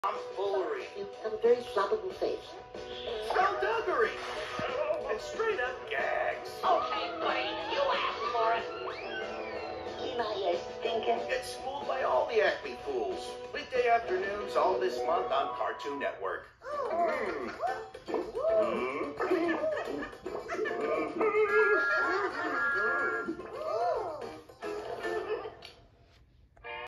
tomfoolery. You have a very flappable face. Skullduggery. And straight up gags. Okay, buddy, you asked for it. Levi, you stinking. Get schooled by all the Acme fools. Weekday afternoons all this month on Cartoon Network.